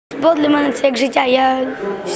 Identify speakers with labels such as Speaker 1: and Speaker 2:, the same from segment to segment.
Speaker 1: Футбол для мене – це як життя. Я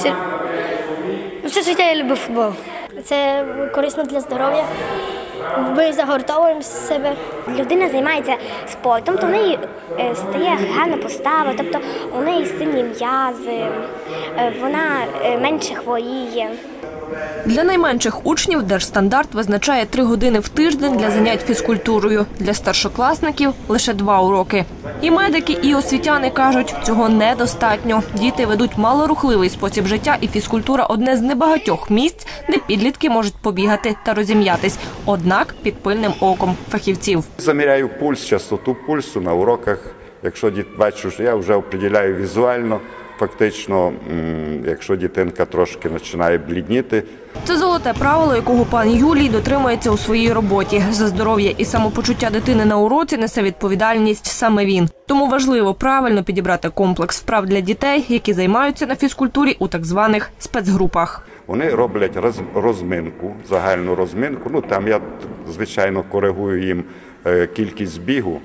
Speaker 1: все життя я люблю футбол.
Speaker 2: Це корисно для здоров'я. Ми загортовуємо себе.
Speaker 3: Людина займається спортом, то в неї стає гарна постава, тобто у неї сильні м'язи, вона менше хворіє.
Speaker 4: Для найменших учнів держстандарт визначає 3 години в тиждень для занять фізкультурою. Для старшокласників – лише 2 уроки. І медики, і освітяни кажуть, цього недостатньо. Діти ведуть малорухливий спосіб життя, і фізкультура – одне з небагатьох місць, де підлітки можуть побігати та розім'ятись. Однак під пильним оком фахівців.
Speaker 5: Заміряю пульс, частоту пульсу на уроках. Якщо бачу, що я вже определяю візуально, фактично, якщо дитинка трошки починає блідніти.
Speaker 4: Це золоте правило, якого пан Юлій дотримується у своїй роботі. За здоров'я і самопочуття дитини на уроці несе відповідальність саме він. Тому важливо правильно підібрати комплекс вправ для дітей, які займаються на фізкультурі у так званих спецгрупах.
Speaker 5: Вони роблять розминку, загальну розминку. Там я, звичайно, коригую їм кількість бігу,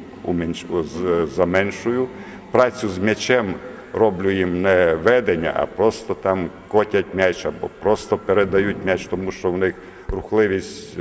Speaker 5: заменшую. Працю з м'ячем роблю їм не ведення, а просто там котять м'яч або просто передають м'яч, тому що в них рухливість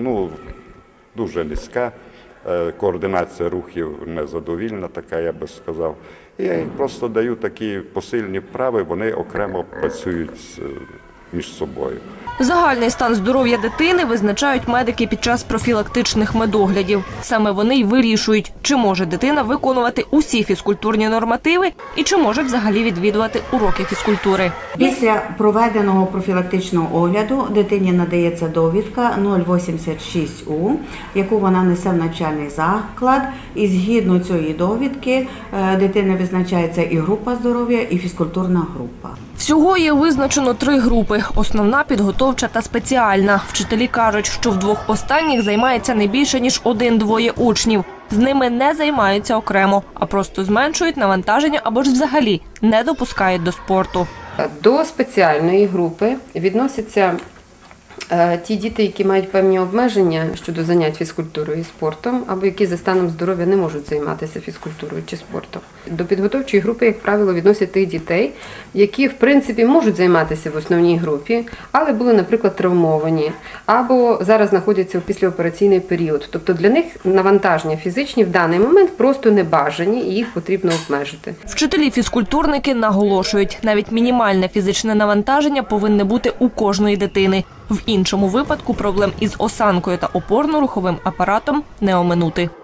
Speaker 5: дуже низька, координація рухів незадовільна, така, я би сказав. І я їм просто даю такі посильні вправи, вони окремо працюють між собою.
Speaker 4: Загальний стан здоров'я дитини визначають медики під час профілактичних медоглядів. Саме вони й вирішують, чи може дитина виконувати усі фізкультурні нормативи і чи може взагалі відвідувати уроки фізкультури.
Speaker 6: Після проведеного профілактичного огляду дитині надається довідка 086У, яку вона несе в навчальний заклад. І згідно цієї довідки дитини визначається і група здоров'я, і фізкультурна група.
Speaker 4: Всього є визначено 3 групи – основна, підготовча та спеціальна. Вчителі кажуть, що в 2 останніх займається не більше, ніж 1-2 учнів. З ними не займаються окремо, а просто зменшують навантаження або ж взагалі не допускають до спорту.
Speaker 7: До спеціальної групи відносяться ті діти, які мають певні обмеження щодо занять фізкультурою і спортом, або які за станом здоров'я не можуть займатися фізкультурою чи спортом. До підготовчої групи, як правило, відносять тих дітей, які, в принципі, можуть займатися в основній групі, але були, наприклад, травмовані, або зараз знаходяться в післяопераційний період. Тобто для них навантаження фізичні в даний момент просто не бажані і їх потрібно обмежити.
Speaker 4: Вчителі-фізкультурники наголошують, навіть мінімальне фізичне навантаження повинне бути у кожної дитини. В іншому випадку проблем із осанкою та опорно-руховим апаратом не оминути.